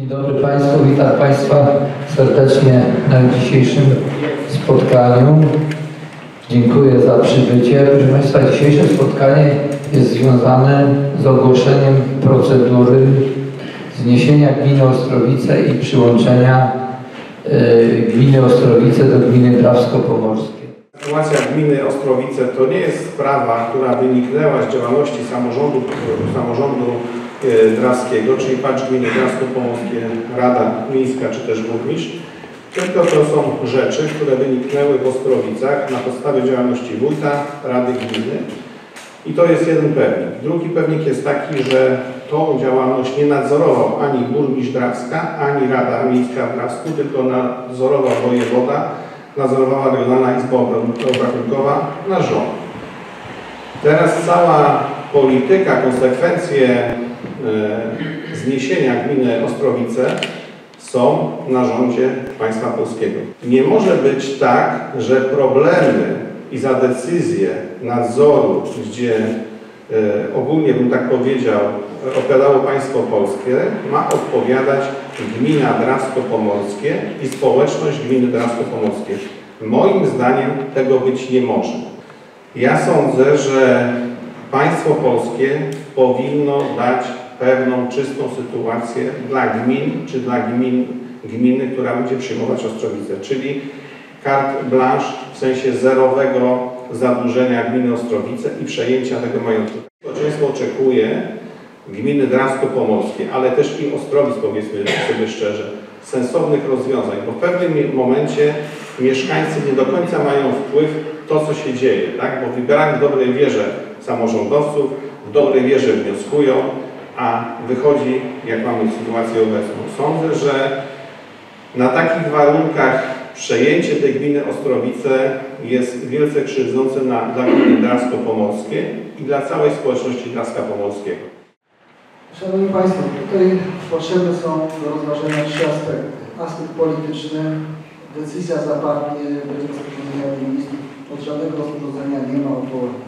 Dzień dobry Państwu, witam Państwa serdecznie na dzisiejszym spotkaniu. Dziękuję za przybycie. Proszę Państwa, dzisiejsze spotkanie jest związane z ogłoszeniem procedury zniesienia gminy Ostrowice i przyłączenia gminy Ostrowice do gminy Drawsko-Pomorskie. Sytuacja gminy Ostrowice to nie jest sprawa, która wyniknęła z działalności samorządu drawskiego, czyli patrz gminy Drawsko-Pomorskie, Rada Miejska czy też burmistrz, tylko to są rzeczy, które wyniknęły w Ostrowicach na podstawie działalności wójta, Rady Gminy. I to jest jeden pewnik. Drugi pewnik jest taki, że tą działalność nie nadzorował ani burmistrz Drawska, ani Rada Miejska w Drawsku, tylko nadzorował wojewoda, nadzorowała Regionalna Izba Obrachunkowa, nasz rząd. Teraz cała polityka, konsekwencje zniesienia gminy Ostrowice są na rządzie państwa polskiego. Nie może być tak, że problemy i za decyzję nadzoru, gdzie ogólnie bym tak powiedział, odpowiadało państwo polskie, ma odpowiadać gmina Drawsko-Pomorskie i społeczność gminy Drawsko-Pomorskie. Moim zdaniem tego być nie może. Ja sądzę, że państwo polskie powinno dać pewną czystą sytuację dla gmin, czy dla gminy, która będzie przyjmować Ostrowice, czyli carte blanche w sensie zerowego zadłużenia gminy Ostrowice i przejęcia tego majątku. Społeczeństwo oczekuje gminy Drawsko-Pomorskie, ale też i Ostrowic, powiedzmy sobie szczerze, sensownych rozwiązań, bo w pewnym momencie mieszkańcy nie do końca mają wpływ w to, co się dzieje, tak? Bo wybierają w dobrej wierze samorządowców, w dobrej wierze wnioskują, a wychodzi, jak mamy sytuację obecną. Sądzę, że na takich warunkach przejęcie tej gminy Ostrowice jest wielce krzywdzące dla gminy Drawsko-Pomorskie i dla całej społeczności Drawska Pomorskiego. Szanowni Państwo, tutaj potrzebne są do rozważenia trzy aspekty. Aspekt polityczny, decyzja zapadnie, będzie rozporządzenia ministrów, od żadnego rozporządzenia nie ma odwołania.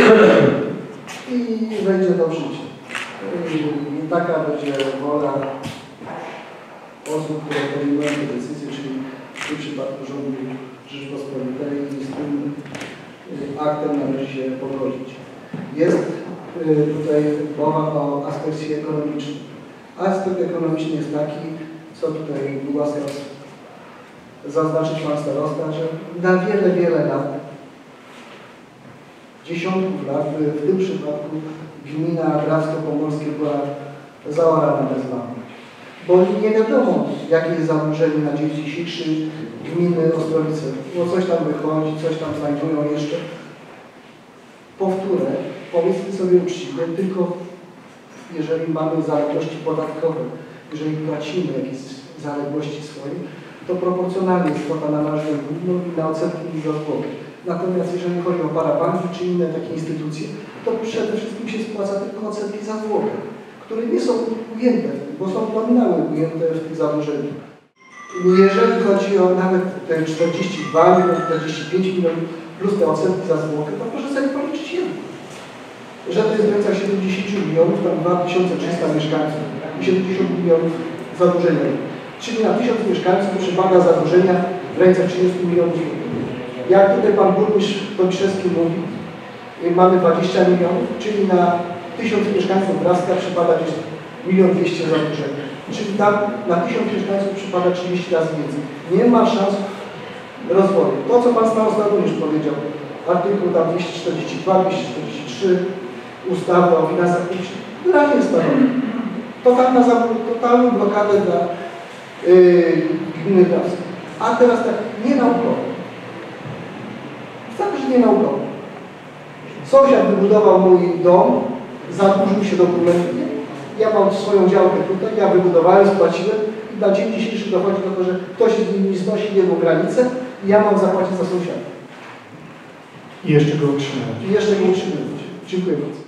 I wejdzie do życia. I taka będzie wola osób, które podejmują te decyzje, czyli w tym przypadku rządu Rzeczypospolitej i z tym aktem należy się pogodzić. Jest tutaj mowa o aspekcie ekonomicznym. Aspekt ekonomiczny jest taki, co tutaj łaskaw zaznaczyć Pan Starosta, że na wiele lat, dziesiątków lat, w tym przypadku gmina Drawsko-Pomorskie była zaorana bez wady. Bo nie wiadomo, jakie jest zadłużenie na dzień dzisiejszy gminy Ostrowice. Bo coś tam wychodzi, coś tam znajdują jeszcze. Powtórę, powiedzmy sobie uczciwie, tylko jeżeli mamy zaległości podatkowe, jeżeli płacimy jakieś zaległości swoje, to proporcjonalnie jest kwota na nasz gminy i na odsetki migotwowe. Natomiast jeżeli chodzi o parabanki czy inne takie instytucje, to przede wszystkim się spłaca tylko odsetki za zwłokę, które nie są ujęte, bo są nominały ujęte w tych zadłużeniach. Jeżeli chodzi o nawet te 42 miliony, 45 milionów plus te odsetki za zwłokę, to proszę sobie policzyć jedno. Że to jest w granicach 70 milionów, tam 2300 mieszkańców i 70 milionów zadłużenia. Czyli na 1000 mieszkańców przypada zadłużenia w granicach 30 milionów złotych. Jak tutaj pan burmistrz Tobiszewski mówi, mamy 20 milionów, czyli na 1000 mieszkańców Drawska przypada gdzieś 1 200 000 zadłużenia. Czyli tam na 1000 mieszkańców przypada 30 razy więcej. Nie ma szans rozwoju. To, co pan starosta również powiedział, artykuł tam 242, 243 ustawy o finansach publicznych, wyraźnie stanowi. Totalną blokadę dla gminy Drawskiej. A teraz tak, nie naukowo. Wcale, że nie naukowo. Sąsiad wybudował mój dom, zadłużył się dokumentnie. Ja mam swoją działkę tutaj, ja wybudowałem, spłaciłem i na dzień dzisiejszy dochodzi do tego, że ktoś mi znosi jedną granicę i ja mam zapłacić za sąsiada. I jeszcze go utrzymywać. I jeszcze go utrzymywać. Dziękuję bardzo.